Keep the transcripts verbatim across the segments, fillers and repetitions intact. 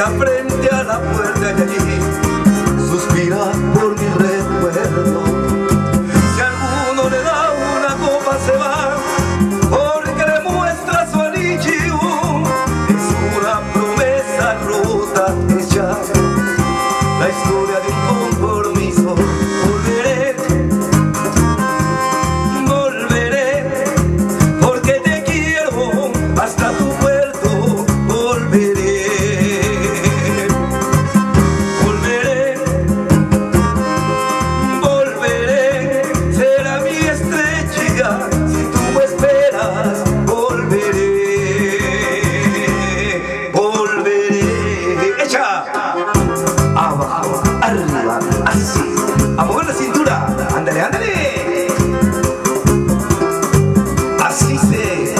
frente a la puerta de allí suspira por mi recuerdo. Si alguno le da una copa se va, porque le muestra su anillo. Es una promesa rota hecha, la historia de un compromiso. Volveré, volveré, porque te quiero hasta tu puerto. Volveré, volveré, volveré, será mi estrella si tú me esperas. Volveré, volveré. ¡Echa! Abajo, arriba, así, a mover la cintura, ándale, ándale, así se,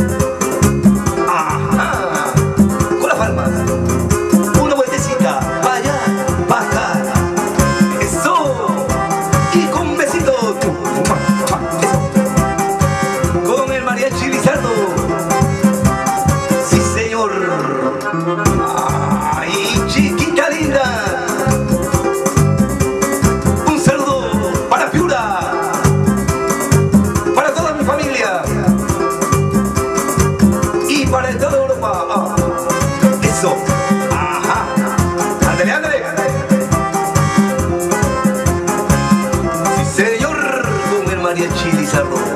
ajá, con las palmas, una vueltecita, para allá, para acá, eso, y con un besito, eso, con el mariachi Lizardo, sí señor, ay chiquita linda. Para toda Europa, ah. Eso, ajá, ándale, ándale. Sí señor, con el mariachi Lizardo.